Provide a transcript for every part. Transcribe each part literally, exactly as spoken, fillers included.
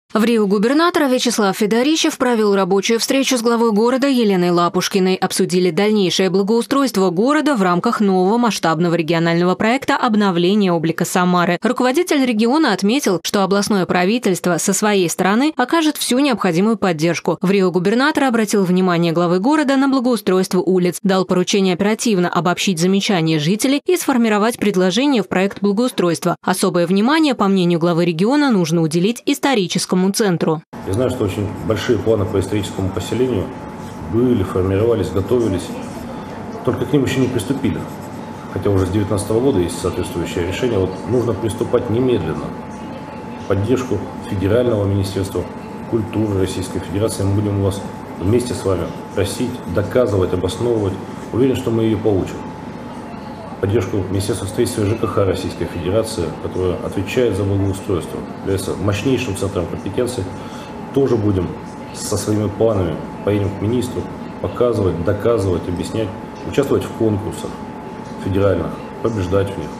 В Рио губернатор Вячеслав Федорищев провел рабочую встречу с главой города Еленой Лапушкиной. Обсудили дальнейшее благоустройство города в рамках нового масштабного регионального проекта обновления облика Самары. Руководитель региона отметил, что областное правительство со своей стороны окажет всю необходимую поддержку. В Рио губернатор обратил внимание главы города на благоустройство улиц, дал поручение оперативно обобщить замечания жителей и сформировать предложения в проект благоустройства. Особое внимание, по мнению главы региона, нужно уделить историческому центру. Я знаю, что очень большие планы по историческому поселению были, формировались, готовились, только к ним еще не приступили. Хотя уже с две тысячи девятнадцатого года есть соответствующее решение. Вот нужно приступать немедленно. Поддержку Федерального министерства культуры Российской Федерации мы будем у вас вместе с вами просить, доказывать, обосновывать. Уверен, что мы ее получим. Поддержку Министерства строительства и ЖКХ Российской Федерации, которая отвечает за благоустройство, является мощнейшим центром компетенции, тоже будем со своими планами, поедем к министру, показывать, доказывать, объяснять, участвовать в конкурсах федеральных, побеждать в них.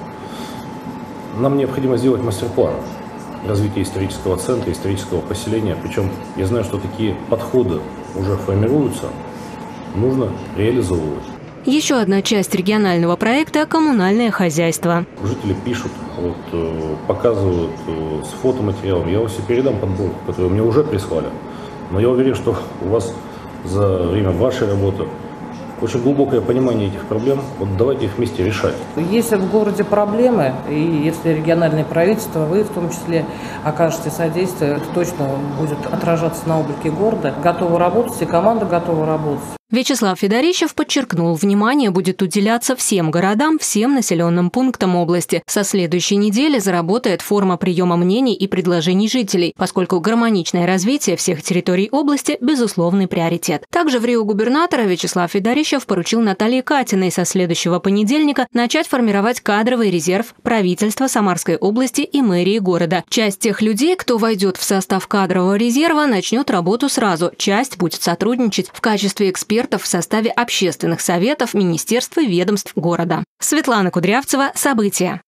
Нам необходимо сделать мастер-план развития исторического центра, исторического поселения, причем я знаю, что такие подходы уже формируются, нужно реализовывать. Еще одна часть регионального проекта – коммунальное хозяйство. Жители пишут, вот, показывают с фотоматериалом. Я вам все передам подборку, которую мне уже прислали. Но я уверен, что у вас за время вашей работы очень глубокое понимание этих проблем. Вот давайте их вместе решать. Если в городе проблемы, и если региональное правительство, вы в том числе окажете содействие, это точно будет отражаться на облике города. Готовы работать, и команда готова работать. Вячеслав Федорищев подчеркнул, внимание будет уделяться всем городам, всем населенным пунктам области. Со следующей недели заработает форма приема мнений и предложений жителей, поскольку гармоничное развитие всех территорий области – безусловный приоритет. Также в Рио губернатора Вячеслав Федорищев поручил Наталье Катиной со следующего понедельника начать формировать кадровый резерв правительства Самарской области и мэрии города. Часть тех людей, кто войдет в состав кадрового резерва, начнет работу сразу. Часть будет сотрудничать в качестве экспертов в составе общественных советов, министерств и ведомств города. Светлана Кудрявцева. События.